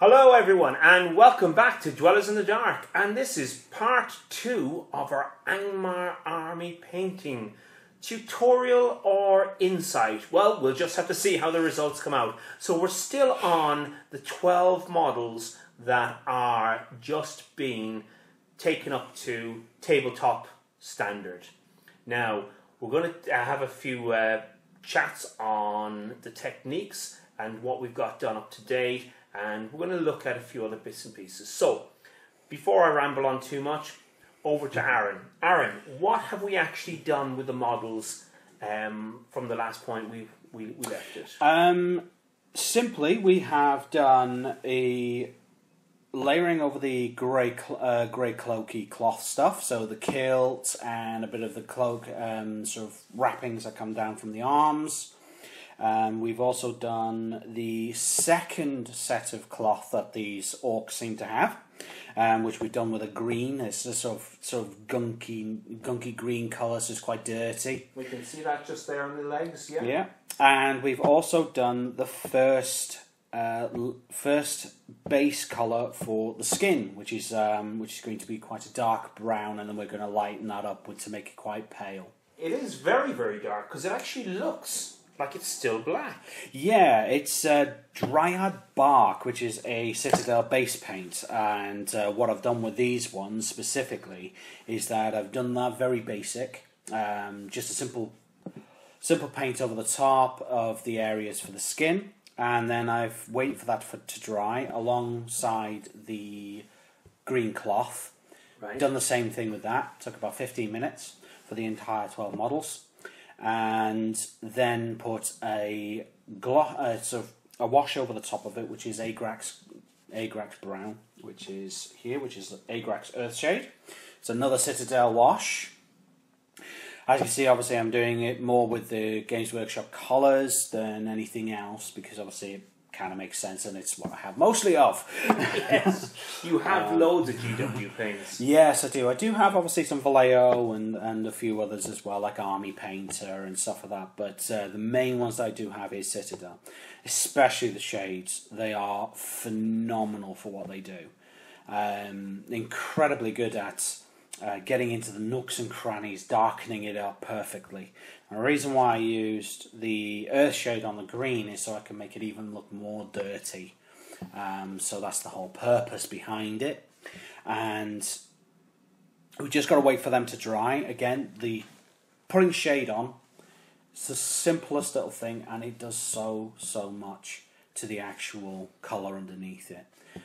Hello everyone and welcome back to Dwellers in the Dark, and this is part 2 of our Angmar army painting tutorial or insight. Well, we'll just have to see how the results come out. So we're still on the 12 models that are just being taken up to tabletop standard. Now we're going to have a few chats on the techniques and what we've got done up to date, and we're going to look at a few other bits and pieces. So, before I ramble on too much, over to Aaron. Aaron, what have we actually done with the models from the last point we left it? Simply, we have done a layering over the grey cloaky cloth stuff, so the kilt and a bit of the cloak sort of wrappings that come down from the arms. We've also done the second set of cloth that these orcs seem to have, which we've done with a green. It's a sort of gunky green colour, so it's quite dirty. We can see that just there on the legs, yeah. Yeah, and we've also done the first base colour for the skin, which is going to be quite a dark brown, and then we're going to lighten that up to make it quite pale. It is very, very dark because it actually looks like it's still black. Yeah, it's Dryad Bark, which is a Citadel base paint, and what I've done with these ones specifically is that I've done that very basic, just a simple paint over the top of the areas for the skin, and then I've waited for that to dry alongside the green cloth. Right. Done the same thing with that, took about 15 minutes for the entire 12 models. And then put a wash over the top of it, which is Agrax Brown, which is Agrax Earthshade. It's another Citadel wash. As you see, obviously I'm doing it more with the Games Workshop colours than anything else, because obviously it kind of makes sense and it's what I have mostly of. Yes, you have loads of GW paints. Yes, I do. I do have obviously some Vallejo and a few others as well, like Army Painter and stuff like that. But the main ones that I do have is Citadel, especially the shades. They are phenomenal for what they do. Incredibly good at getting into the nooks and crannies, darkening it up perfectly. And the reason why I used the earth shade on the green is so I can make it even look more dirty. So that's the whole purpose behind it. And we just got to wait for them to dry. Again, the putting shade on, it's the simplest little thing, and it does so much to the actual colour underneath it.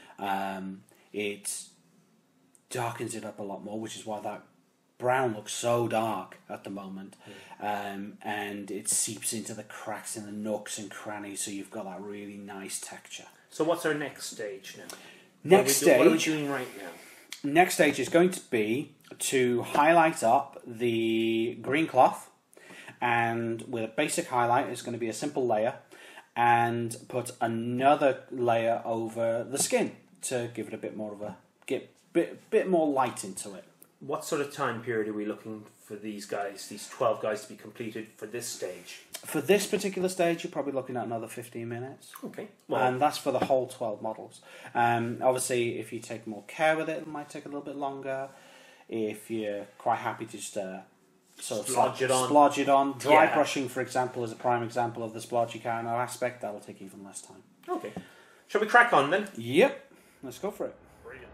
It darkens it up a lot more, which is why that brown looks so dark at the moment. And it seeps into the cracks in the nooks and crannies, so you've got that really nice texture. So what's our next stage now? What are we doing right now? Next stage is going to be to highlight up the green cloth, and with a basic highlight it's going to be a simple layer, and put another layer over the skin to give it a bit more of a bit more light into it. What sort of time period are we looking for these 12 guys to be completed for this stage? For this particular stage, you're probably looking at another 15 minutes. Okay. Well, and that's for the whole 12 models. Obviously, if you take more care with it, it might take a little bit longer. If you're quite happy to just sort of splodge it on. Dry brushing, for example, is a prime example of the splodgy kind of aspect. That'll take even less time. Okay. Shall we crack on then? Yep. Let's go for it. Brilliant.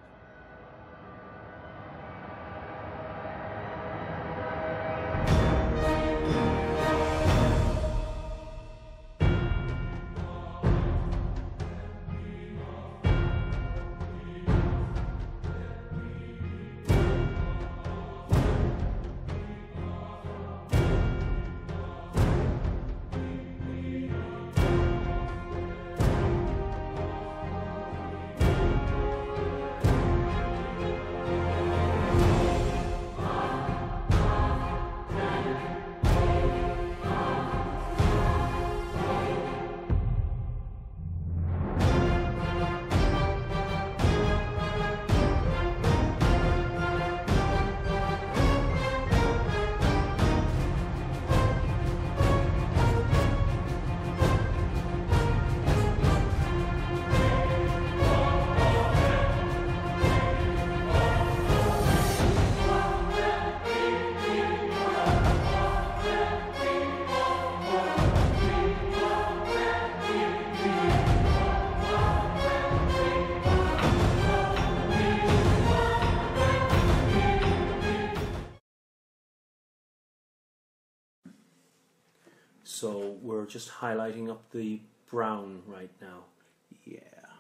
we're just highlighting up the brown right now. Yeah.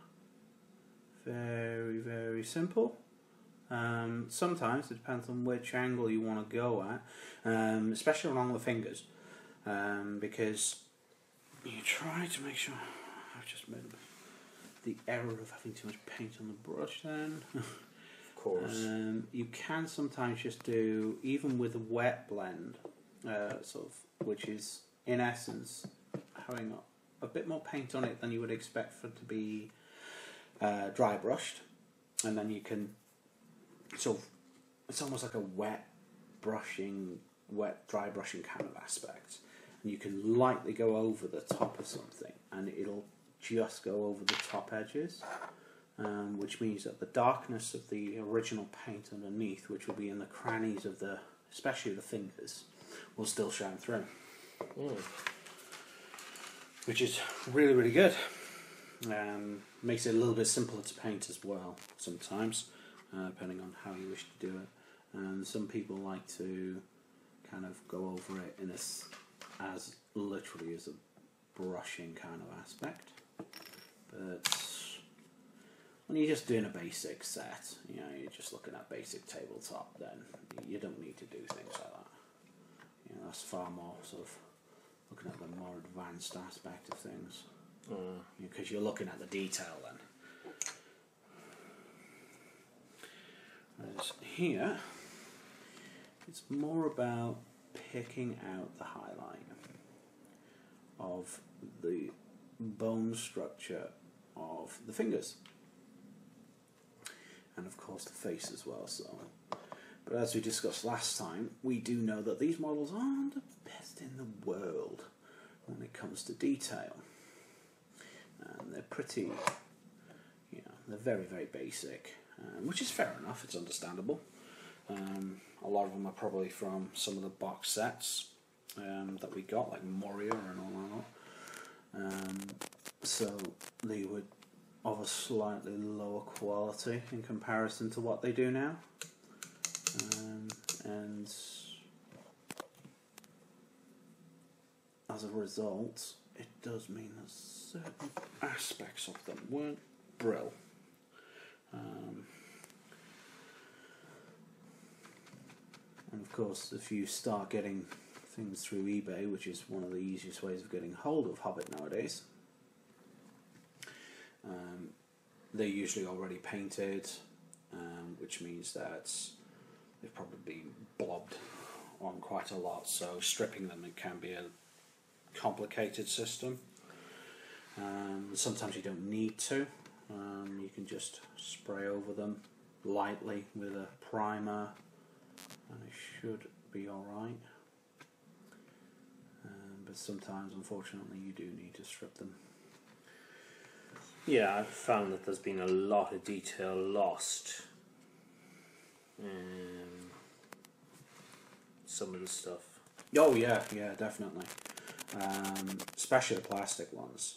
Very, very simple. Sometimes it depends on which angle you want to go at, especially along the fingers, because you try to make sure. I've just made the error of having too much paint on the brush then. Of course. You can sometimes just do, even with a wet blend, sort of, which is in essence having a bit more paint on it than you would expect for it to be dry brushed, and then you can sort of, it's almost like a wet dry brushing kind of aspect, and you can lightly go over the top of something and it'll just go over the top edges, which means that the darkness of the original paint underneath, which will be in the crannies of especially the fingers, will still shine through. Which is really, really good. Makes it a little bit simpler to paint as well sometimes, depending on how you wish to do it. And some people like to kind of go over it in as literally as a brushing kind of aspect. But when you're just doing a basic set, you're just looking at basic tabletop, then you don't need to do things like that. That's far more sort of looking at the more advanced aspect of things. Because you're looking at the detail then. Whereas here, it's more about picking out the highlight of the bone structure of the fingers. And of course the face as well. But as we discussed last time, we do know that these models aren't the best in the world when it comes to detail. And they're pretty, they're very, very basic, which is fair enough, it's understandable. A lot of them are probably from some of the box sets that we got, like Moria and all that. So they would of a slightly lower quality in comparison to what they do now. And as a result, it does mean that certain aspects of them weren't brill. And of course, if you start getting things through eBay, which is one of the easiest ways of getting hold of Hobbit nowadays, they're usually already painted, which means that they've probably been blobbed on quite a lot, so stripping them, it can be a complicated system. Sometimes you don't need to. You can just spray over them lightly with a primer and it should be alright. But sometimes, unfortunately, you do need to strip them. Yeah, I've found that there's been a lot of detail lost. Some of the stuff. Oh yeah, definitely. Especially the plastic ones,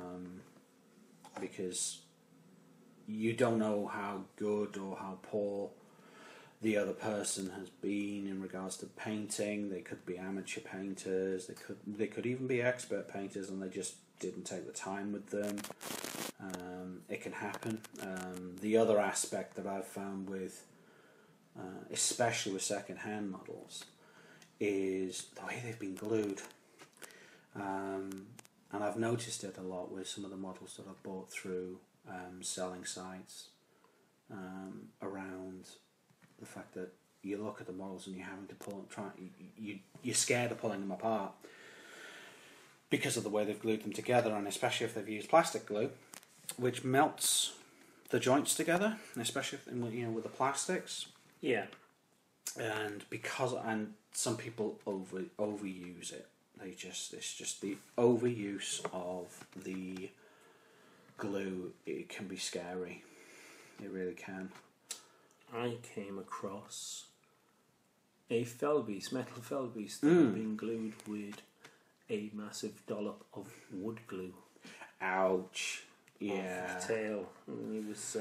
because you don't know how good or how poor the other person has been in regards to painting. They could be amateur painters. They could even be expert painters, and they just didn't take the time with them. It can happen. The other aspect that I've found with, especially with second-hand models, is the way they've been glued. And I've noticed it a lot with some of the models that I've bought through selling sites, around the fact that you look at the models and you're having to you're scared of pulling them apart because of the way they've glued them together, and especially if they've used plastic glue, which melts the joints together, and especially with the plastics. Yeah. And some people overuse it. It's just the overuse of the glue. It can be scary. It really can. I came across a metal Felbies that had been glued with a massive dollop of wood glue. Ouch. Yeah. Off the tail. And it was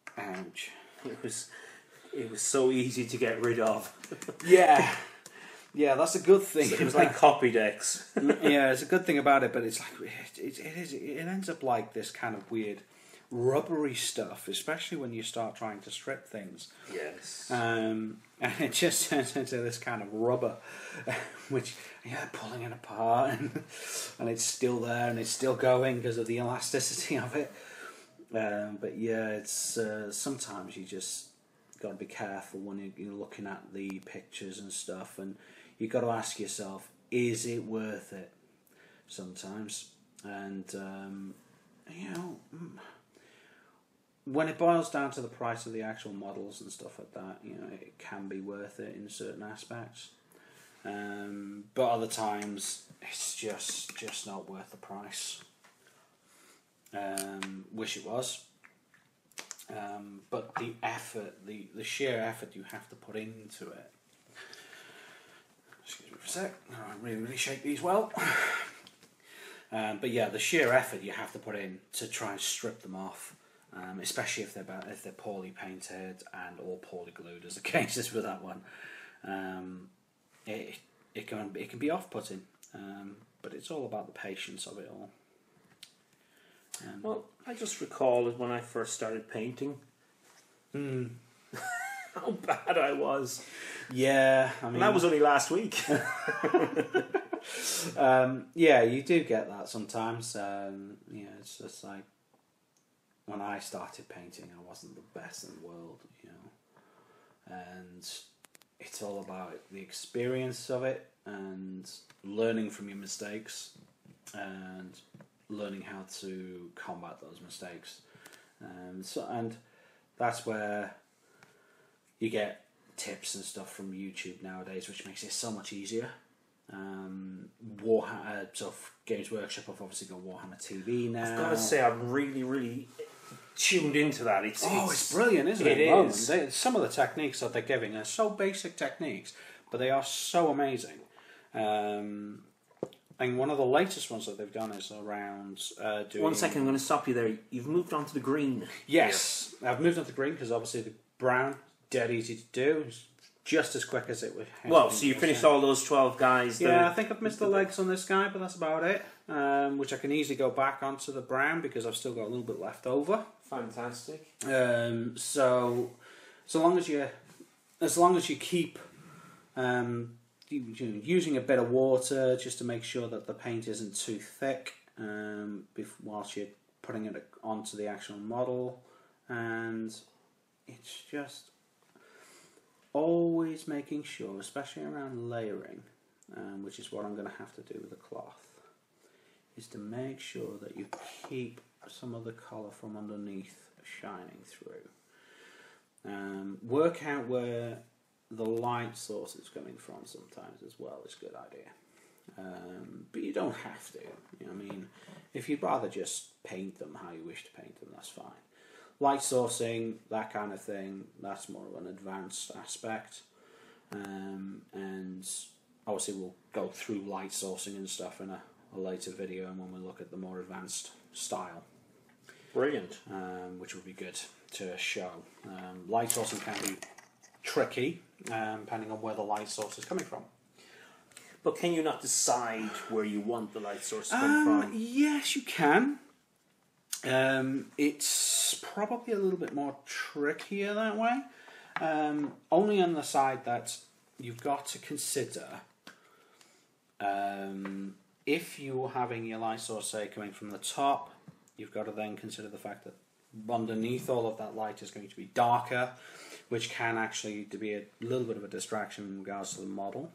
ouch. It was so easy to get rid of. Yeah. Yeah, that's a good thing. It was like copy decks. Yeah, it's a good thing about it, but it's like it ends up like this kind of weird rubbery stuff, especially when you start trying to strip things. Yes. And it just turns into this kind of rubber, which pulling it apart, and it's still there and it's still going because of the elasticity of it. But yeah, it's sometimes you just got to be careful when you're looking at the pictures and stuff, and you got to ask yourself, is it worth it? Sometimes, and when it boils down to the price of the actual models and stuff like that, it can be worth it in certain aspects. But other times, it's just not worth the price. Wish it was. But the effort, the sheer effort you have to put into it. Excuse me for a sec. I really shake these well. But yeah, the sheer effort you have to put in to try and strip them off, especially if they're poorly painted and or poorly glued, as the case is with that one. It can be off-putting, but it's all about the patience of it all. Well, I just recall when I first started painting. How bad I was. Yeah, I mean, and that was only last week. Yeah, you do get that sometimes. It's just like when I started painting, I wasn't the best in the world, and it's all about the experience of it and learning from your mistakes and learning how to combat those mistakes. And that's where you get tips and stuff from YouTube nowadays, which makes it so much easier. Games Workshop have obviously got Warhammer TV now. I've got to say, I'm really tuned into that. It's brilliant, isn't it? It is. Some of the techniques that they're giving are so basic techniques, but they are so amazing. And one of the latest ones that they've done is around doing... 1 second, I'm going to stop you there. You've moved on to the green. Yes, I've moved on to the green because obviously the brown, dead easy to do. It's just as quick as it would. Well, so you finished all those 12 guys. Yeah, I think I've missed the legs on this guy, but that's about it. Which I can easily go back onto the brown because I've still got a little bit left over. Fantastic. So long as you keep using a bit of water just to make sure that the paint isn't too thick whilst you're putting it onto the actual model, and it's just always making sure, especially around layering, which is what I'm going to have to do with the cloth, is to make sure that you keep some of the colour from underneath shining through. Work out where the light source is coming from sometimes as well is a good idea. But you don't have to. I mean, if you'd rather just paint them how you wish to paint them, that's fine. Light sourcing, that kind of thing, that's more of an advanced aspect. And obviously we'll go through light sourcing and stuff in a later video and when we look at the more advanced style. Brilliant. Which would be good to show. Light sourcing can be tricky, depending on where the light source is coming from. But can you not decide where you want the light source to come from? Yes, you can. It's probably a little bit more trickier that way. Only on the side that you've got to consider if you're having your light source, say, coming from the top, you've got to then consider the fact that underneath all of that light is going to be darker, which can actually be a little bit of a distraction in regards to the model.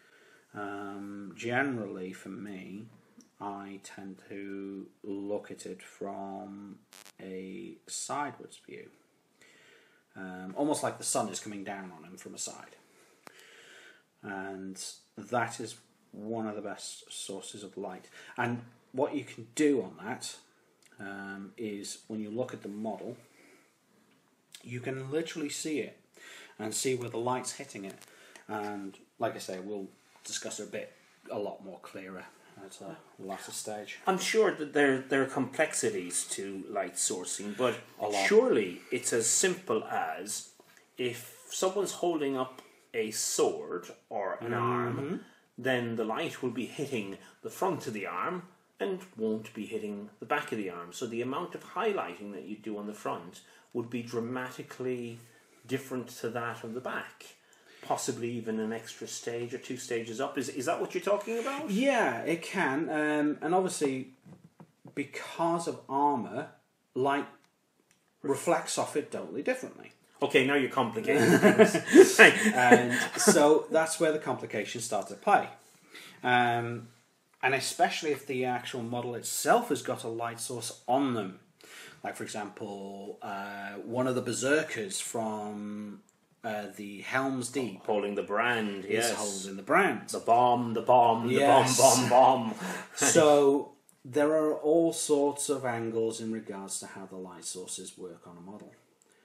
Generally, for me, I tend to look at it from a sideways view. Almost like the sun is coming down on him from a side. And that is one of the best sources of light. And what you can do on that is when you look at the model, you can literally see it and see where the light's hitting it. And like I say, we'll discuss it a lot more clearer at a later stage. I'm sure that there are complexities to light sourcing, but A lot. surely it's as simple as if someone's holding up a sword or an arm, then the light will be hitting the front of the arm and won't be hitting the back of the arm. So the amount of highlighting that you do on the front would be dramatically different to that of the back. Possibly even an extra stage or 2 stages up. Is that what you're talking about? Yeah, it can. And obviously, because of armour, light reflects off it totally differently. Okay, now you're complicating things. And so that's where the complications start to play. And especially if the actual model itself has got a light source on them. Like, for example, one of the berserkers from the Helm's Deep. Holding the brand, yes. Is holding the brand. The bomb, Yes. the bomb. So there are all sorts of angles in regards to how the light sources work on a model.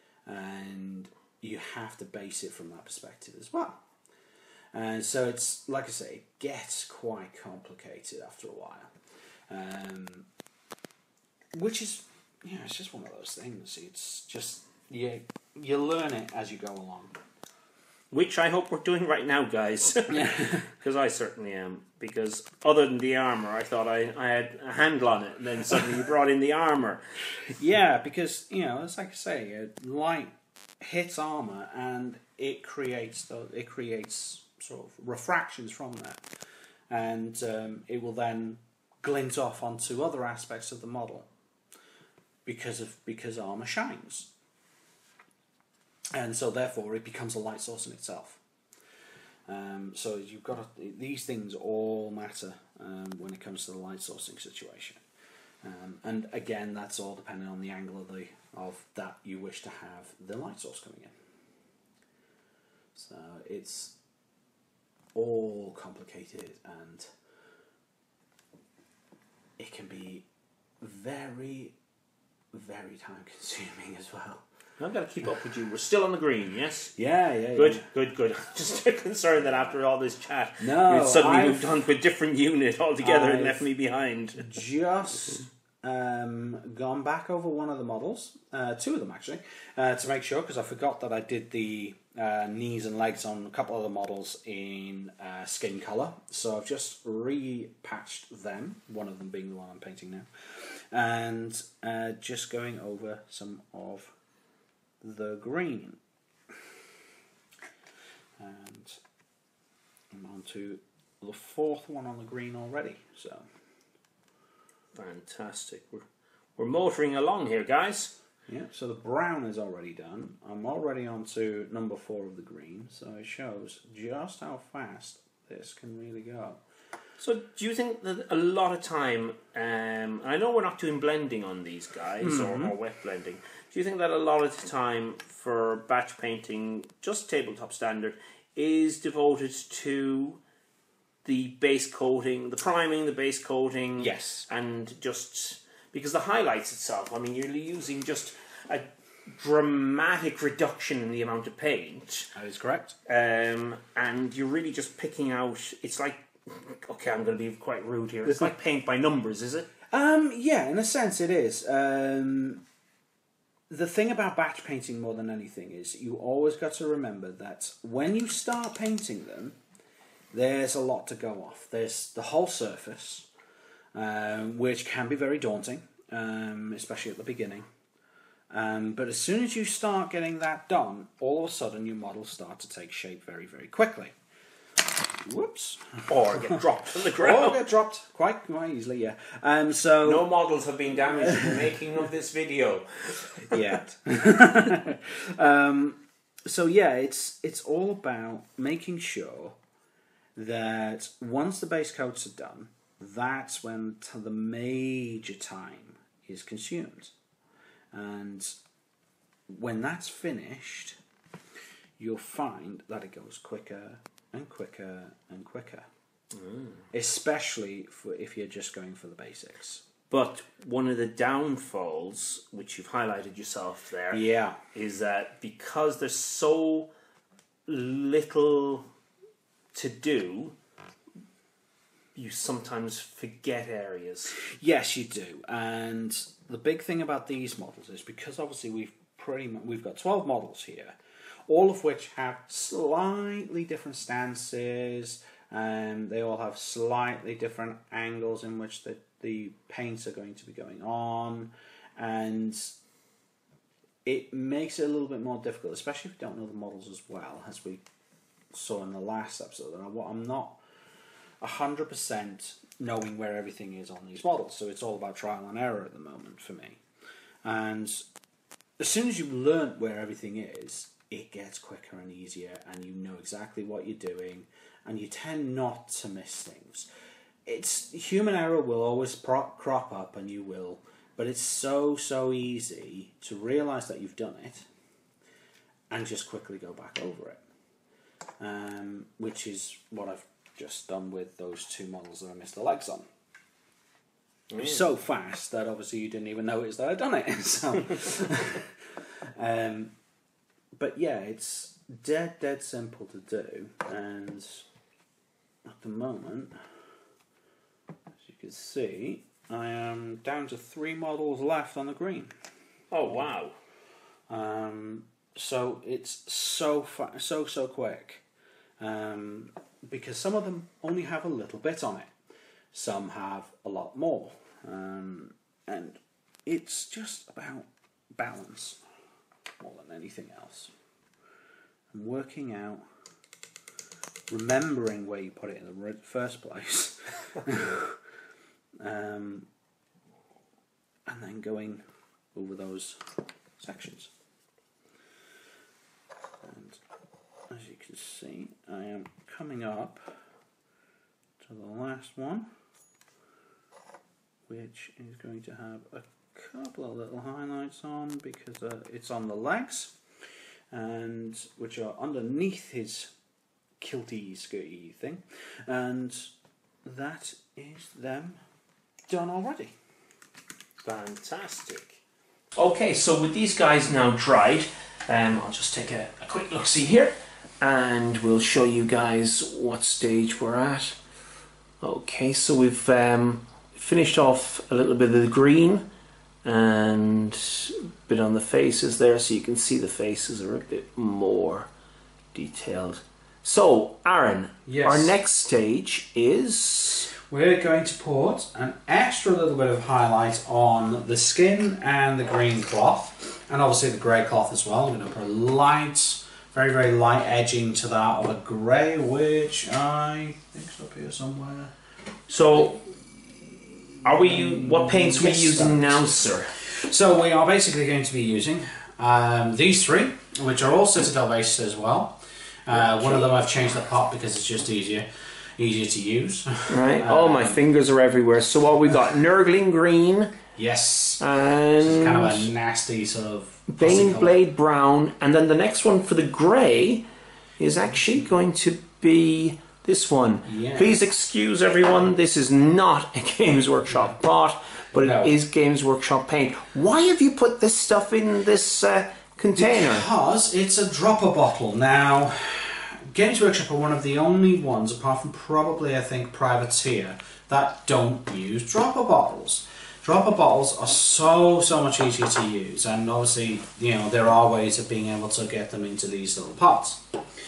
And you have to base it from that perspective as well. And so it's, like I say, it gets quite complicated after a while. Which is, it's just one of those things. It's just, you learn it as you go along. Which I hope we're doing right now, guys. Because I certainly am. Because other than the armour, I thought I had a handle on it. And then suddenly you brought in the armour. Yeah, because, it's like I say, light hits armour and it creates sort of refractions from that. And it will then glint off onto other aspects of the model because armour shines. And so therefore it becomes a light source in itself. So you've got these things all matter when it comes to the light sourcing situation. And again, that's all depending on the angle of that you wish to have the light source coming in. So it's all complicated and it can be very, very time consuming as well. I've got to keep up with you. We're still on the green, yes? Yeah. Good. Just concerned that after all this chat, you'd suddenly moved on to a different unit altogether and I've left me behind. Just gone back over one of the models, 2 of them actually, to make sure, because I forgot that I did the knees and legs on a couple of the models in skin colour. So I've just repatched them, one of them being the one I'm painting now, and just going over some of the green. And I'm on to the 4th one on the green already, so fantastic. We're motoring along here, guys. yeah, so the brown is already done. I'm already on to number 4 of the green, so it shows just how fast this can really go. So do you think that a lot of time, I know we're not doing blending on these guys, or wet blending, do you think that a lot of the time for batch painting, just tabletop standard, is devoted to the base coating, the priming, the base coating? Yes. And just, because the highlights itself, I mean, you're using just a dramatic reduction in the amount of paint. That is correct. And you're really just picking out, it's like, okay, I'm going to be quite rude here. It's like paint by numbers, is it? Yeah, in a sense it is. The thing about batch painting more than anything is you always got to remember that when you start painting them, there's a lot to go off. There's the whole surface, which can be very daunting, especially at the beginning. But as soon as you start getting that done, all of a sudden your models start to take shape very, very quickly. Whoops. Or get dropped from the ground. Or get dropped quite easily, yeah. So no models have been damaged in the making of this video yet. So yeah, it's all about making sure that once the base coats are done, that's when the major time is consumed. And when that's finished, you'll find that it goes quicker and quicker and quicker. Especially if you're just going for the basics. But one of the downfalls, which you've highlighted yourself there, is that because there's so little to do, you sometimes forget areas. Yes, you do. And the big thing about these models is because obviously we've got 12 models here. all of which have slightly different stances, and they all have slightly different angles in which the paints are going to be going on, and it makes it a little bit more difficult, especially if you don't know the models as well, as we saw in the last episode. I'm not 100% knowing where everything is on these models, so it's all about trial and error at the moment for me. And as soon as you've learnt where everything is, it gets quicker and easier, and you know exactly what you're doing, and you tend not to miss things. Human error will always crop up, and you will, but it's so easy to realise that you've done it and just quickly go back over it, which is what I've just done with those two models that I missed the legs on. It was so fast that obviously you didn't even notice that I'd done it. So, but yeah, it's dead simple to do, and at the moment, as you can see, I am down to 3 models left on the green. Oh wow! So it's so quick, because some of them only have a little bit on it. Some have a lot more, and it's just about balance more than anything else. And working out, remembering where you put it in the first place, and then going over those sections. And as you can see, I am coming up to the last one, which is going to have a couple of little highlights on because it's on the legs, and which are underneath his kilty skirty thing, and that is them done already. Fantastic. Okay, so with these guys now dried, I'll just take a quick look-see here, and we'll show you guys what stage we're at. Okay, so we've finished off a little bit of the green and a bit on the faces there, so you can see the faces are a bit more detailed. So, Aaron, yes, our next stage is... we're going to put an extra little bit of highlight on the skin and the green cloth, and obviously the grey cloth as well. I'm going to put a light, very light edging to that of a grey, which I think is up here somewhere. So, what paints are we using now, sir? So we are basically going to be using these 3, which are all Citadel based as well. One of them I've changed the pot because it's just easier to use. Right. Oh, my fingers are everywhere. So what we got? Nurgling green. Yes. And it's kind of a nasty sort of Baneblade brown, and then the next one for the grey is actually going to be this one. Yeah. Please excuse everyone, this is not a Games Workshop pot, but it is Games Workshop paint. Why have you put this stuff in this container? Because it's a dropper bottle. Now, Games Workshop are one of the only ones, apart from probably I think Privateer, that don't use dropper bottles. Dropper bottles are so much easier to use, and obviously, you know, there are ways of being able to get them into these little pots,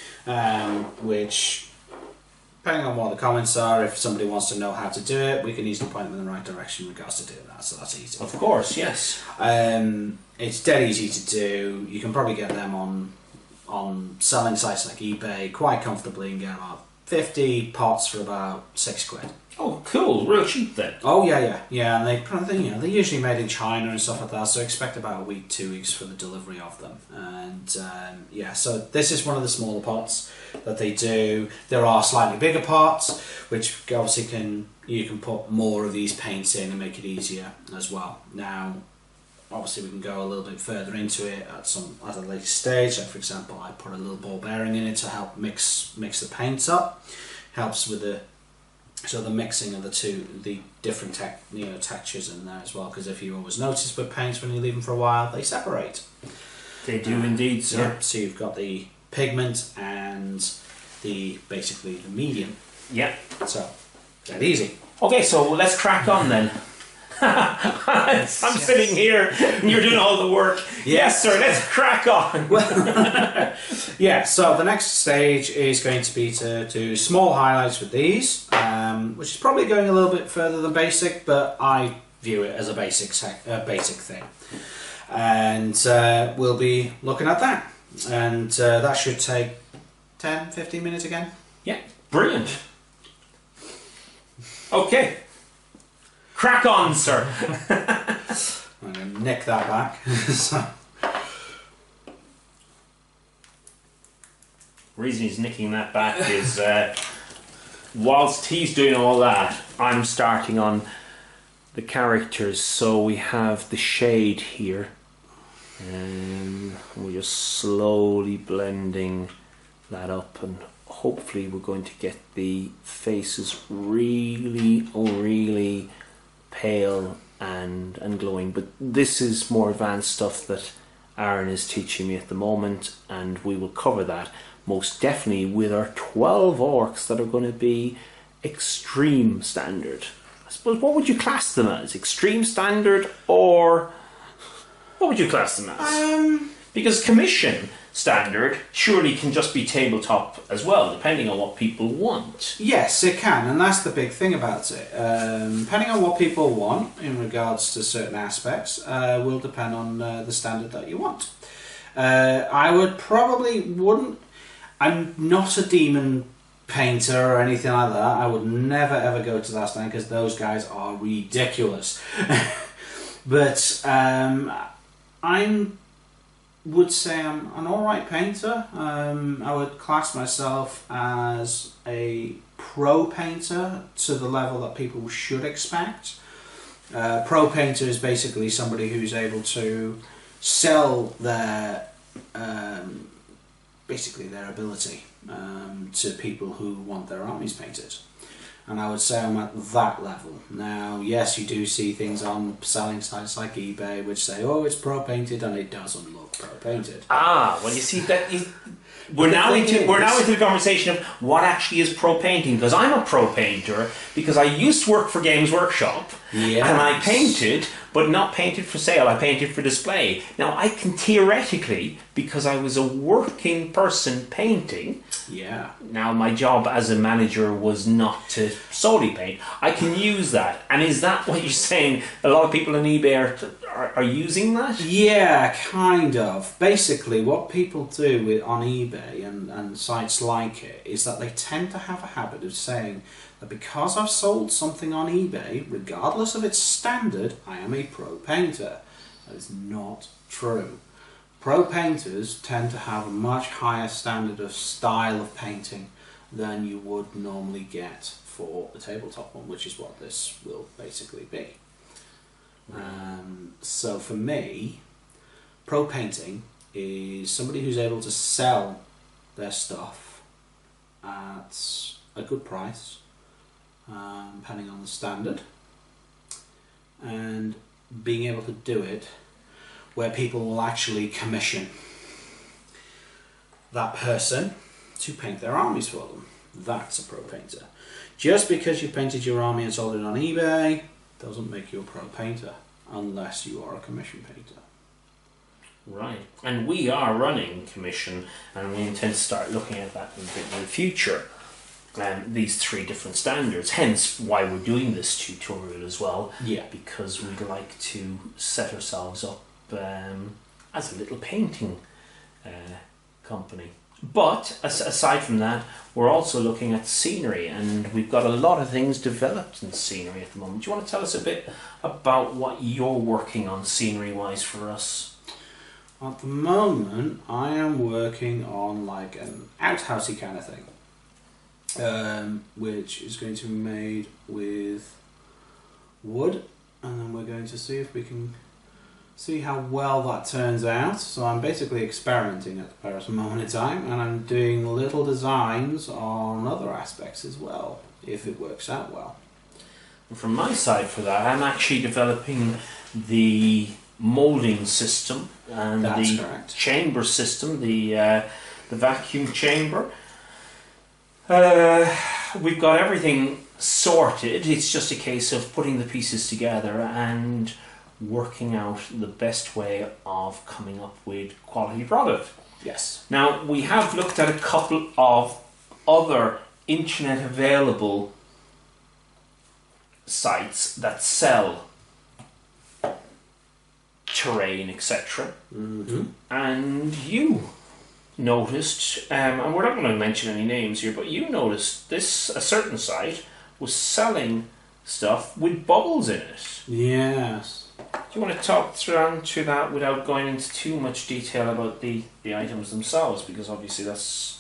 which, depending on what the comments are, if somebody wants to know how to do it, we can easily point them in the right direction in regards to doing that, so that's easy. Of course, yes. It's dead easy to do. You can probably get them on selling sites like eBay quite comfortably and get about 50 pots for about £6. Oh, cool! Real cheap then. Oh yeah. And they're usually made in China and stuff like that. So expect about a week, 2 weeks for the delivery of them. And yeah, so this is one of the smaller pots that they do. There are slightly bigger pots, which obviously you can put more of these paints in and make it easier as well. Now, obviously, we can go a little bit further into it at a later stage. So, for example, I put a little ball bearing in it to help mix the paints up. Helps with the mixing of the different textures in there as well. Because if you always notice with paints when you leave them for a while, they separate. They do indeed, sir. Yeah, so you've got the pigment and basically the medium. Yeah. So that easy. Okay, so let's crack on then. I'm sitting here and you're doing all the work. Yes, sir, let's crack on. Yeah, so the next stage is going to be to do small highlights with these, which is probably going a little bit further than basic, but I view it as a basic thing. And we'll be looking at that. And that should take 10, 15 minutes again. Yeah, brilliant. Okay. Crack on, sir. I'm going to nick that back. So. The reason he's nicking that back is whilst he's doing all that, I'm starting on the characters. So we have the shade here, and we're just slowly blending that up, and hopefully we're going to get the faces really, really pale and glowing. But this is more advanced stuff that Aaron is teaching me at the moment, and we will cover that most definitely with our 12 orcs that are going to be extreme standard. I suppose, what would you class them as? Extreme standard, or what would you class them as? Because commission standard surely can just be tabletop as well, depending on what people want. Yes, it can, and that's the big thing about it. Depending on what people want in regards to certain aspects will depend on the standard that you want. I wouldn't. I'm not a demon painter or anything like that. I would never ever go to that standard because those guys are ridiculous. But I would say I'm an alright painter. I would class myself as a pro painter to the level that people should expect. Pro painter is basically somebody who's able to sell their their ability to people who want their armies painted. And I would say I'm at that level. Now, yes, you do see things on selling sites like eBay which say, oh, it's pro painted, and it doesn't look pro painted. Well, you see that we're now into the conversation of what actually is pro painting, because I'm a pro painter because I used to work for Games Workshop. Yes. And I painted, but not painted for sale, I painted for display. Now I can theoretically, because I was a working person painting, now my job as a manager was not to solely paint, I can use that. And is that what you're saying? A lot of people on eBay are using that? Yeah, kind of. Basically what people do on eBay and sites like it is that they tend to have a habit of saying that because I've sold something on eBay, regardless of its standard, I am a pro painter. That is not true. Pro painters tend to have a much higher standard of style of painting than you would normally get for a tabletop one, which is what this will basically be. So for me, pro painting is somebody who's able to sell their stuff at a good price, depending on the standard, and being able to do it where people will actually commission that person to paint their armies for them. That's a pro painter. Just because you painted your army and sold it on eBay doesn't make you a pro painter unless you are a commission painter. Right, and we are running commission, and we intend to start looking at that in the future. These three different standards, hence why we're doing this tutorial as well. Yeah. Because we'd like to set ourselves up as a little painting company. But aside from that, we're also looking at scenery, and we've got a lot of things developed in scenery at the moment. Do you want to tell us a bit about what you're working on scenery-wise for us? At the moment, I am working on like an outhousey kind of thing. Which is going to be made with wood, and then we're going to see if we can see how well that turns out. So I'm basically experimenting at the present moment in time, and I'm doing little designs on other aspects as well, if it works out well. And from my side for that, I'm actually developing the moulding system and That's the correct. chamber system, the vacuum chamber. We've got everything sorted. It's just a case of putting the pieces together and working out the best way of coming up with quality product. Yes. Now, we have looked at a couple of other internet available sites that sell terrain, etc. Mm-hmm. And you noticed, and we're not going to mention any names here, but you noticed a certain site was selling stuff with bubbles in it. Yes. Do you want to talk through that without going into too much detail about the items themselves? Because obviously that's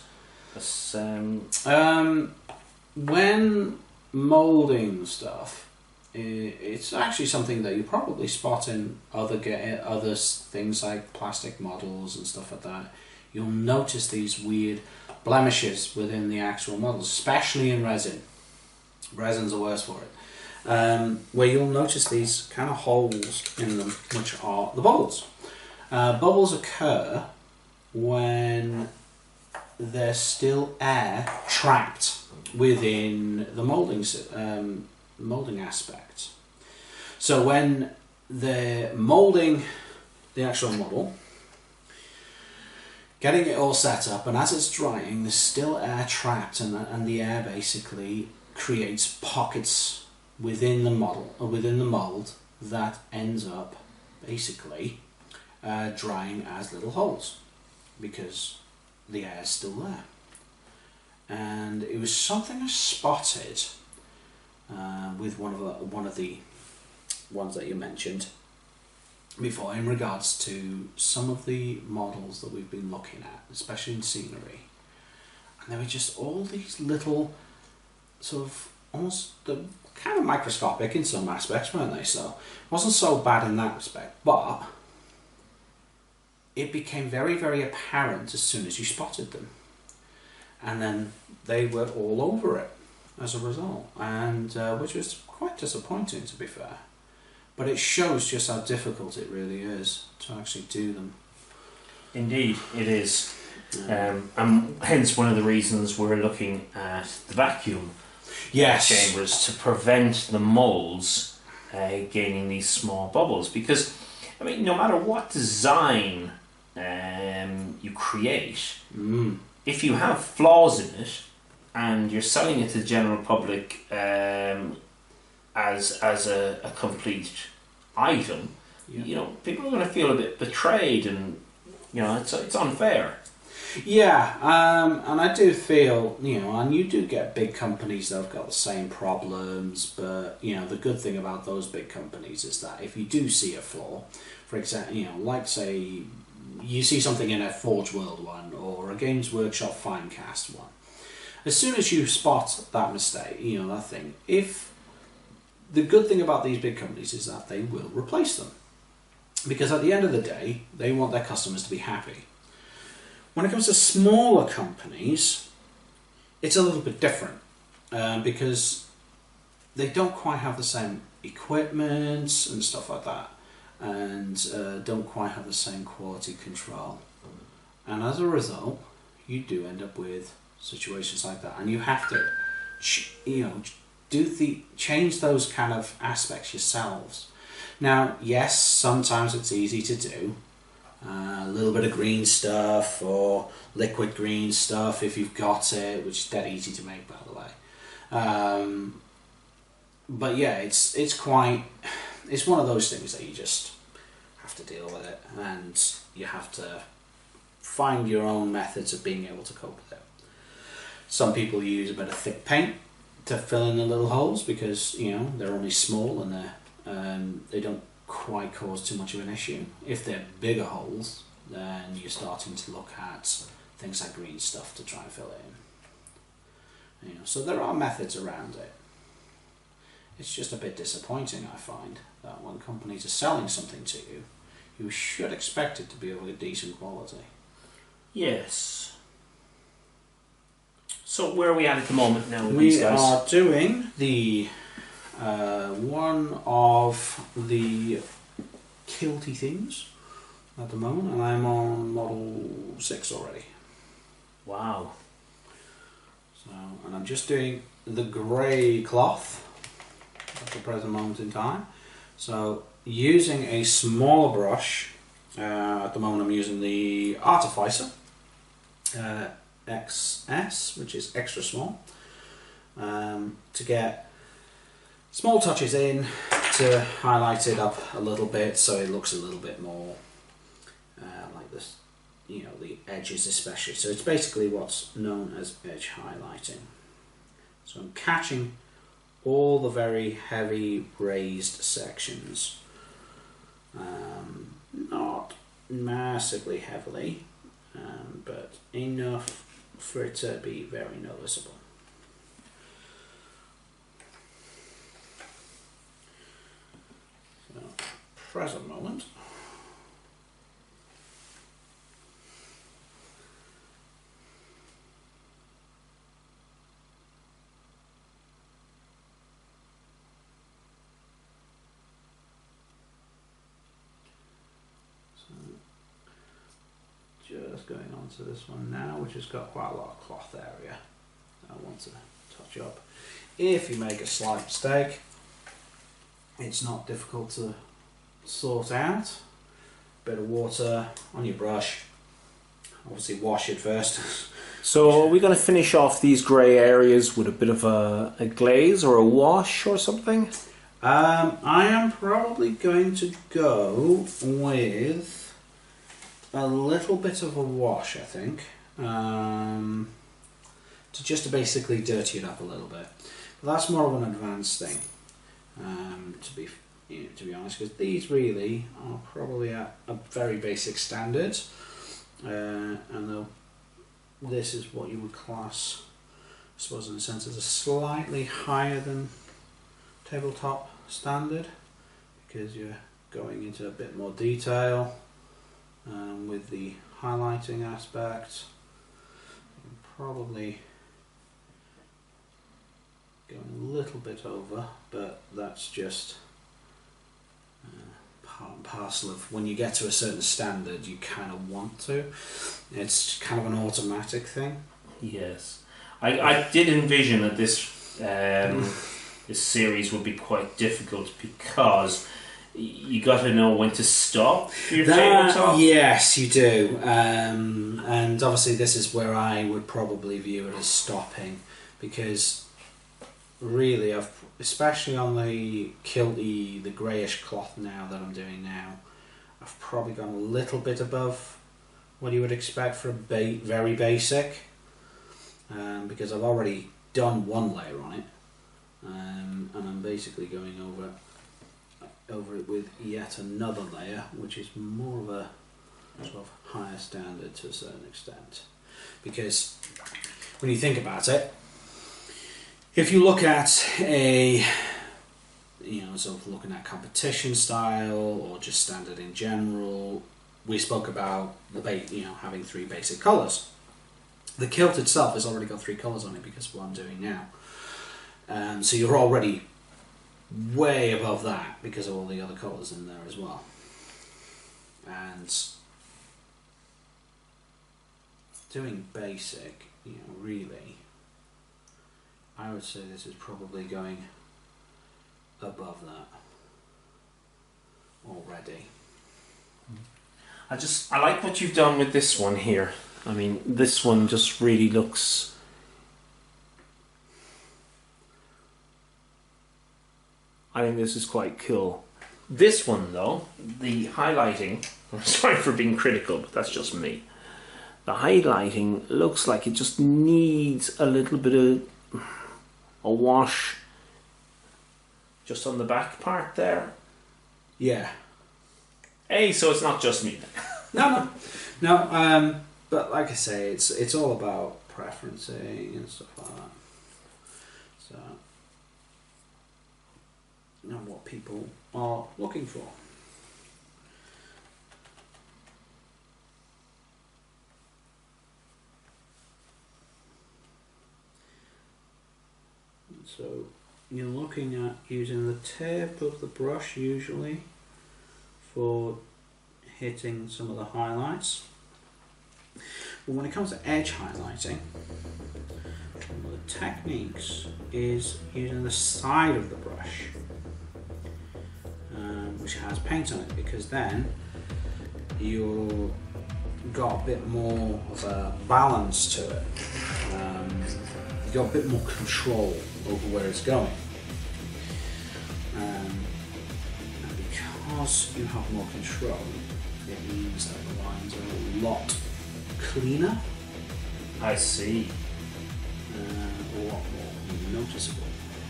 when moulding stuff, it's actually something that you probably spot in other things like plastic models and stuff like that. You'll notice these weird blemishes within the actual models, especially in resin. Resin's the worst for it. Where you'll notice these kind of holes in them, which are the bubbles. Bubbles occur when there's still air trapped within the moulding aspect. So when they're moulding the actual model, getting it all set up, and as it's drying, there's still air trapped, and the air basically creates pockets within the model or within the mold that ends up basically drying as little holes because the air is still there. And it was something I spotted with one of the ones that you mentioned before in regards to some of the models that we've been looking at, especially in scenery. And there were just all these little sort of almost kind of microscopic in some aspects, weren't they? So it wasn't so bad in that respect, but it became very, very apparent as soon as you spotted them. And then they were all over it as a result, and which was quite disappointing, to be fair. But it shows just how difficult it really is to actually do them. Indeed, it is. And hence one of the reasons we're looking at the vacuum chambers to prevent the moulds gaining these small bubbles. Because, I mean, no matter what design you create, if you have flaws in it and you're selling it to the general public as a complete item, you know, people are going to feel a bit betrayed, and you know, it's unfair. Yeah, and I do feel, you know, and you do get big companies that have got the same problems, but, you know, the good thing about those big companies is that if you do see a flaw, for example, you know, like say, you see something in a Forge World one or a Games Workshop Finecast one, as soon as you spot that mistake, you know, that thing, the good thing about these big companies is that they will replace them. Because at the end of the day, they want their customers to be happy. When it comes to smaller companies, it's a little bit different because they don't quite have the same equipment and stuff like that, and don't quite have the same quality control. And as a result, you do end up with situations like that, and you have to, you know, change those kind of aspects yourselves. Now, yes, sometimes it's easy to do. A little bit of green stuff or liquid green stuff if you've got it, which is dead easy to make, by the way. But yeah, it's one of those things that you just have to deal with it, and you have to find your own methods of being able to cope with it. Some people use a bit of thick paint to fill in the little holes because, you know, they're only small and they don't quite cause too much of an issue. If they're bigger holes, then you're starting to look at things like green stuff to try and fill it in. You know, so there are methods around it. It's just a bit disappointing, I find, that when companies are selling something to you, you should expect it to be of a decent quality. Yes. So where are we at the moment now with these guys? We are doing the one of the kilty things at the moment, and I'm on model 6 already. Wow. So, and I'm just doing the grey cloth at the present moment in time. So using a smaller brush, at the moment I'm using the Artificer XS, which is extra small, to get small touches in to highlight it up a little bit so it looks a little bit more like this, you know, the edges especially. So it's basically what's known as edge highlighting. So I'm catching all the very heavy raised sections, not massively heavily, but enough for it to be very noticeable. So, present moment. Just going on to this one now, which has got quite a lot of cloth area I want to touch up. If you make a slight mistake, it's not difficult to sort out. Bit of water on your brush, obviously wash it first. So are we going to finish off these grey areas with a bit of a glaze or a wash or something? I am probably going to go with a little bit of a wash, I think, to basically dirty it up a little bit. But that's more of an advanced thing, to be honest, because these really are probably at a very basic standard, and this is what you would class, I suppose, in a sense, as a slightly higher than tabletop standard, because you're going into a bit more detail. With the highlighting aspect, probably going a little bit over, but that's just part and parcel of when you get to a certain standard, you kind of want to. It's kind of an automatic thing. Yes, I did envision that this this series would be quite difficult because you got to know when to stop your tabletop. Yes, you do, and obviously this is where I would probably view it as stopping, because really, especially on the kilty, the greyish cloth now that I'm doing now, I've probably gone a little bit above what you would expect for a very basic, because I've already done one layer on it, and I'm basically going over it with yet another layer, which is more of a sort of higher standard to a certain extent. Because when you think about it, if you look at sort of looking at competition style or just standard in general, we spoke about having 3 basic colours. The kilt itself has already got 3 colours on it because of what I'm doing now. So you're already way above that because of all the other colours in there as well. And doing basic, really, I would say this is probably going above that already. I like what you've done with this one here. I mean, this one just really looks... I think this is quite cool. This one though, the highlighting, I'm sorry for being critical, but that's just me. The highlighting looks like it just needs a little bit of a wash just on the back part there. Yeah. Hey, so it's not just me then. No. But like I say, it's all about preferencing and stuff like that. So, what people are looking for. So you're looking at using the tip of the brush usually for hitting some of the highlights. But when it comes to edge highlighting, the techniques is using the side of the brush, which has paint on it, because then you've got a bit more of a balance to it. You've got a bit more control over where it's going. And because you have more control, it means that the lines are a lot cleaner. I see. A lot more noticeable.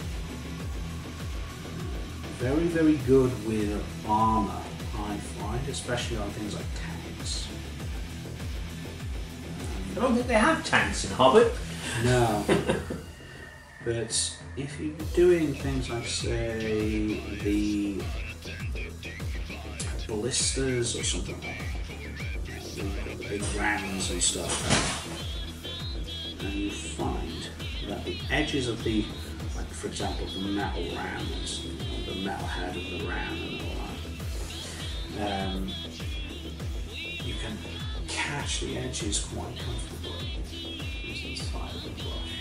Very, very good with armour, I find, especially on things like tanks. I don't think they have tanks in Hobbit. No. But if you're doing things like, say, the ballistas or something like that, the big rams and stuff, and you find that the edges of the, like for example, the metal rams, the metal head of the ram and all that, you can catch the edges quite comfortably using the side of the brush.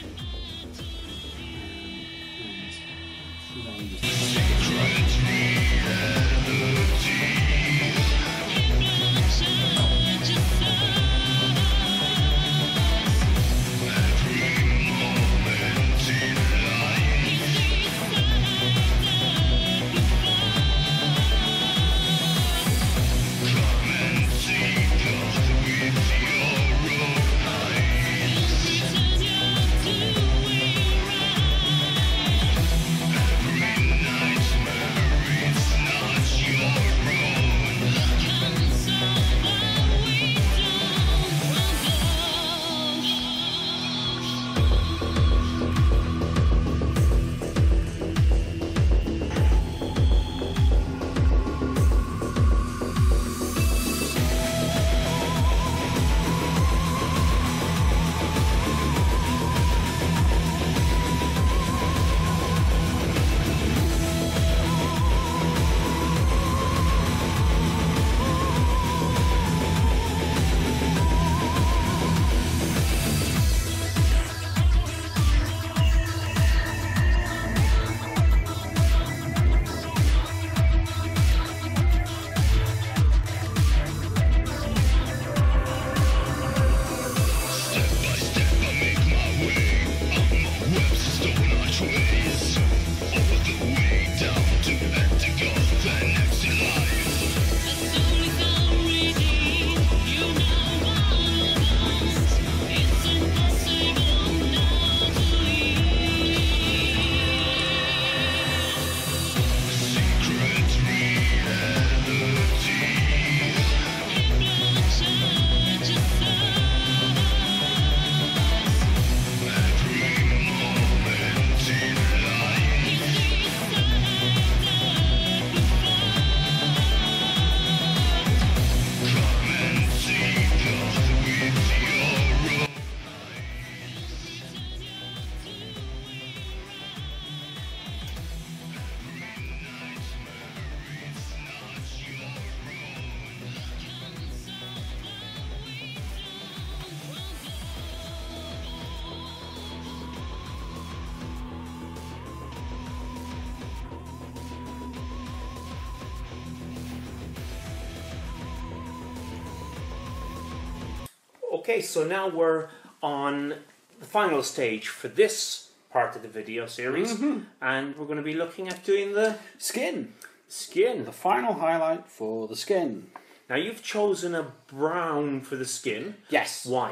Okay, so now we're on the final stage for this part of the video series, and we're going to be looking at doing the Skin. skin. The final highlight for the skin. Now you've chosen a brown for the skin. Yes. Why?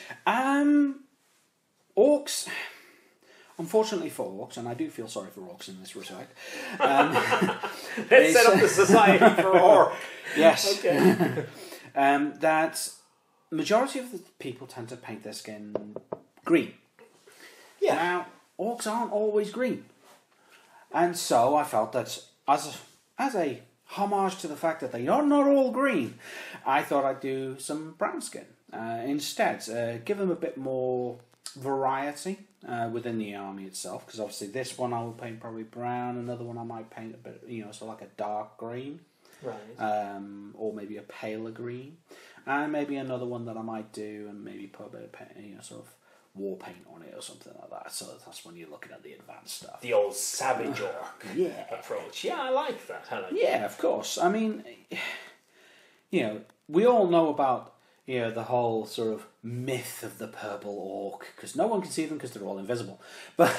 Orcs. Unfortunately for orcs, and I do feel sorry for orcs in this respect. Let's set up the society for orc. Yes. Okay. That majority of the people tend to paint their skin green. Yeah. Now, orcs aren't always green. And so I felt that as a homage to the fact that they are not all green, I thought I'd do some brown skin instead. Give them a bit more variety within the army itself, because obviously this one I will paint probably brown, another one I might paint a bit, so like a dark green. Right. Or maybe a paler green. And maybe another one that I might do and maybe put a bit of sort of war paint on it or something like that. So that's when you're looking at the advanced stuff. The old savage orc Yeah. approach. Yeah, I like that. Yeah, of course. I mean, you know, we all know about, you know, the whole sort of myth of the purple orc, because no one can see them because they're all invisible. But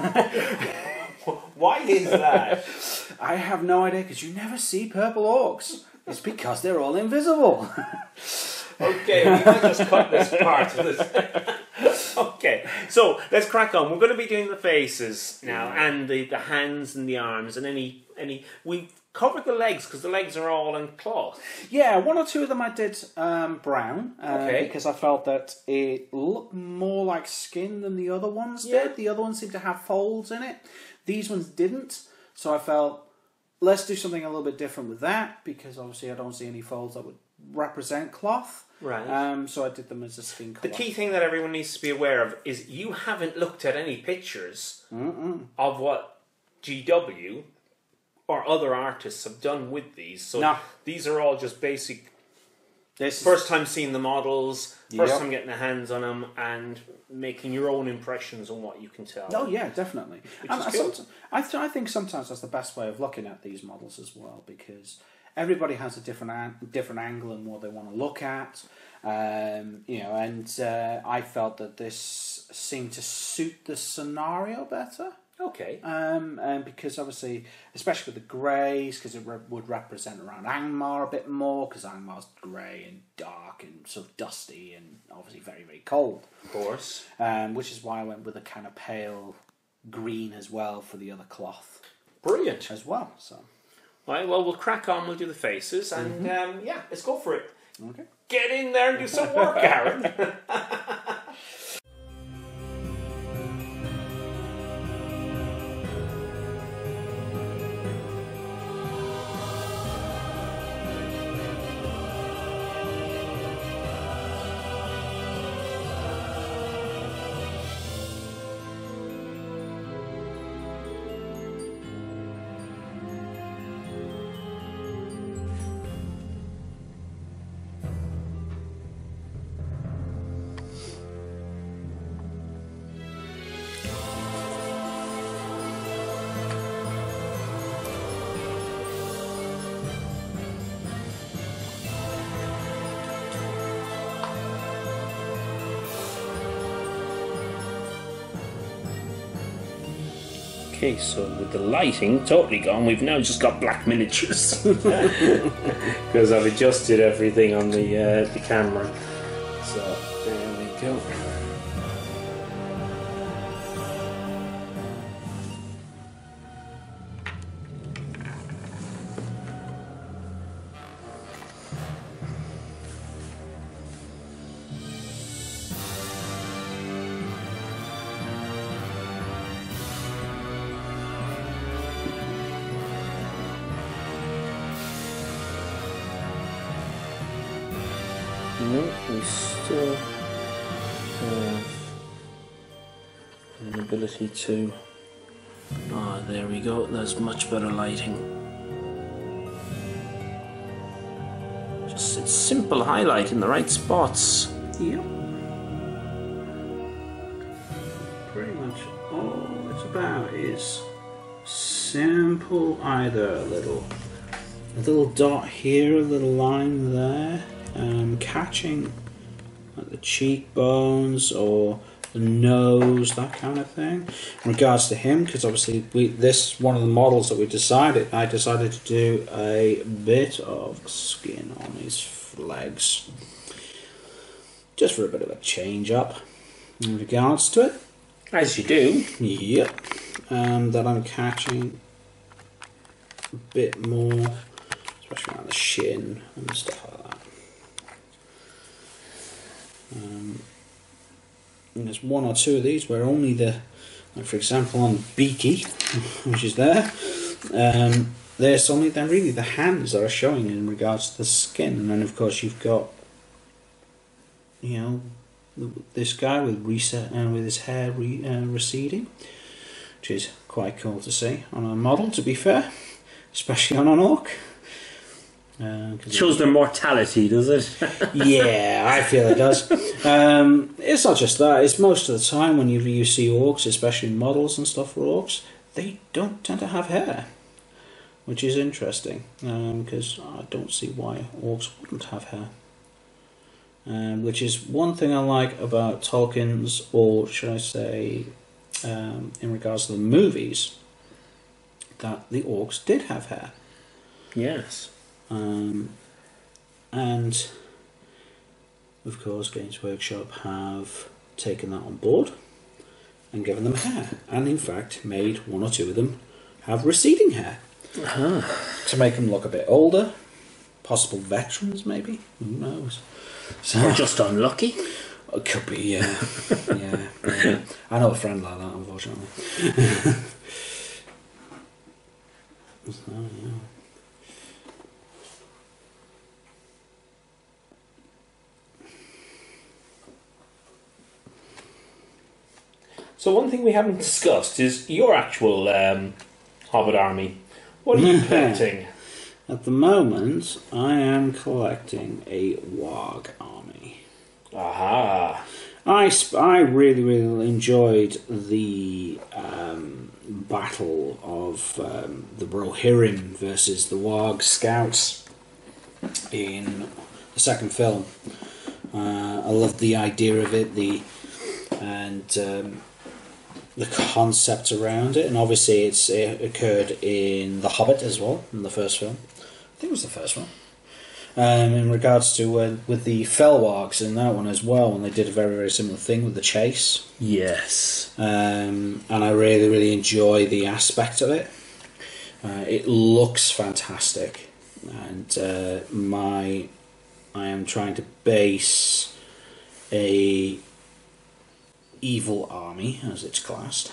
why is that? I have no idea, because you never see purple orcs. It's because they're all invisible. Okay, we might just cut this part of this. Okay, so let's crack on. We're going to be doing the faces now, and the hands and the arms, and any. We've covered the legs because the legs are all in cloth. Yeah, one or two of them I did brown, Okay. because I felt that it looked more like skin than the other ones did. The other ones seemed to have folds in it. These ones didn't, so I felt, let's do something a little bit different with that, because obviously I don't see any folds that would represent cloth. Right. So I did them as a skin colour. The key thing that everyone needs to be aware of is you haven't looked at any pictures of what GW or other artists have done with these. So No. these are all just basic. This First time seeing the models, first Yep. time getting the hands on them, and making your own impressions on what you can tell. Oh yeah, definitely. Which And is cool. I think sometimes that's the best way of looking at these models as well, because everybody has a different angle and what they want to look at. You know, and I felt that this seemed to suit the scenario better. Okay. And because obviously, especially with the greys, because it would represent around Angmar a bit more, because Angmar's grey and dark and sort of dusty and obviously very, very cold. Of course. Which is why I went with a kind of pale green as well for the other cloth Brilliant. as well. So, Right, well, we'll crack on, we'll do the faces, and yeah, let's go for it. okay. Get in there and do some work, Aaron. Okay, so with the lighting totally gone, we've now just got black miniatures because I've adjusted everything on the camera. So there we go. No, we still have an ability to... Ah, there we go, that's much better lighting. Just it's simple highlight in the right spots. Yep. Pretty much all it's about is simple, either a little dot here, a little line there, catching like the cheekbones or the nose, that kind of thing. In regards to him, because obviously this one of the models that I decided to do a bit of skin on his legs, just for a bit of a change up in regards to it. As you do. Yep. That I'm catching a bit more, especially around the shin and stuff like that. And there's one or two of these where only like for example on Beaky, which is there, there's only then really the hands that are showing in regards to the skin, and then of course you've got, you know, this guy with his hair receding, which is quite cool to see on a model, to be fair, especially on an orc. Shows their mortality, does it? Yeah, I feel it does. It's not just that. It's most of the time when you see orcs, especially models and stuff for orcs, they don't tend to have hair, which is interesting, because I don't see why orcs wouldn't have hair. Which is one thing I like about Tolkien's, or should I say, in regards to the movies, that the orcs did have hair. Yes. And of course Games Workshop have taken that on board and given them hair, and in fact made one or two of them have receding hair to make them look a bit older, possible veterans maybe, who knows. So, or just unlucky. It could be, yeah. yeah. I know a friend like that, unfortunately. So, yeah. So one thing we haven't discussed is your actual Hobbit army. What are you collecting? At the moment, I am collecting a Warg army. Aha! I really, really enjoyed the battle of the Rohirrim versus the Warg Scouts in the second film. I loved the idea of it, the concept around it, and obviously it occurred in The Hobbit as well, in the first film. I think it was the first one. In regards to with the Fellwargs in that one as well, and they did a very, very similar thing with the chase. Yes. And I really, really enjoy the aspect of it. It looks fantastic, and I am trying to base a evil army, as it's classed,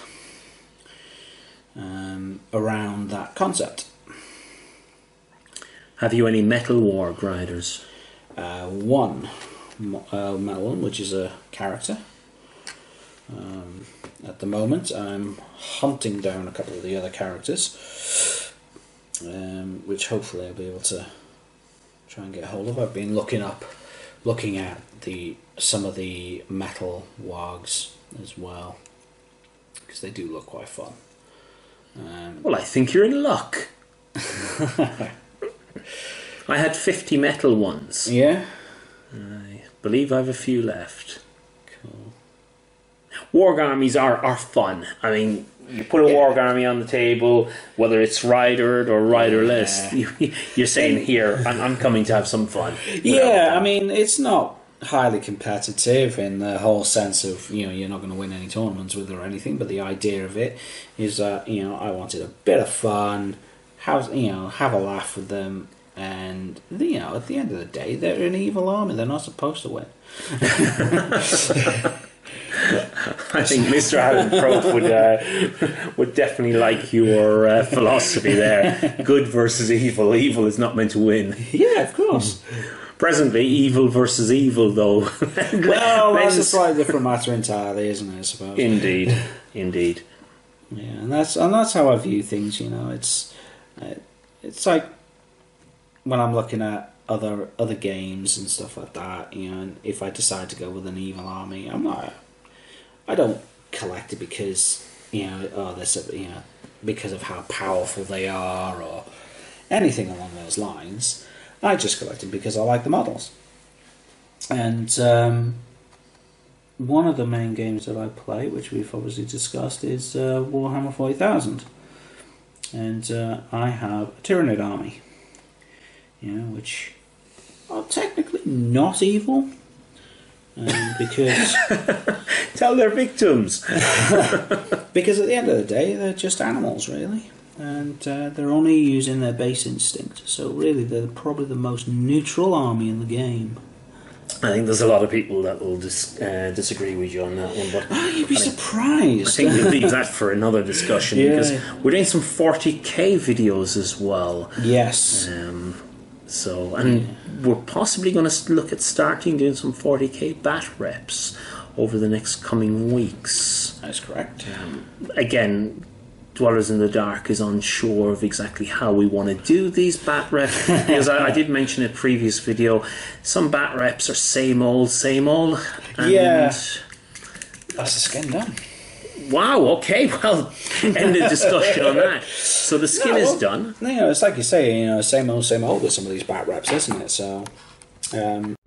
around that concept. Have you any Metal Warg riders? One metal one, which is a character. At the moment, I'm hunting down a couple of the other characters, which hopefully I'll be able to try and get hold of. I've been looking at some of the metal wargs as well, because they do look quite fun. Well, I think you're in luck. I had 50 metal ones. Yeah? I believe I have a few left. Cool. Warg armies are fun. I mean, you put a warg army on the table, whether it's ridered or riderless, you're saying, here, I'm coming to have some fun. Yeah, I mean, it's not highly competitive in the whole sense of, you're not going to win any tournaments with it or anything, but the idea of it is that, I wanted a bit of fun, have a laugh with them, and, at the end of the day, they're an evil army, they're not supposed to win. I think Mr. Adam Prof would definitely like your philosophy there. Good versus evil. Evil is not meant to win. Yeah, of course. Presently, evil versus evil, though. Well, that's a slightly different matter entirely, isn't it, I suppose? Indeed. Yeah, and that's how I view things. It's like when I'm looking at other games and stuff like that. And if I decide to go with an evil army, I don't collect it because because of how powerful they are or anything along those lines. I just collect them because I like the models. And one of the main games that I play, which we've obviously discussed, is Warhammer 40,000. And I have a Tyranid army, which are technically not evil. Because tell their victims. Because at the end of the day, they're just animals, really. And they're only using their base instinct. So really, they're probably the most neutral army in the game. I think there's a lot of people that will disagree with you on that one. But you'd be surprised. I think we'll leave that for another discussion because we're doing some 40k videos as well. Yes. We're possibly going to look at starting doing some 40k bat reps over the next coming weeks. That's correct. Again, Dwellers in the Dark is unsure of exactly how we want to do these bat reps, because I did mention in a previous video, some bat reps are same old, and that's the skin done. Wow, okay, well, end of discussion on that. So the skin is done. You know, it's like you say, you know, same old with some of these bat reps, isn't it? So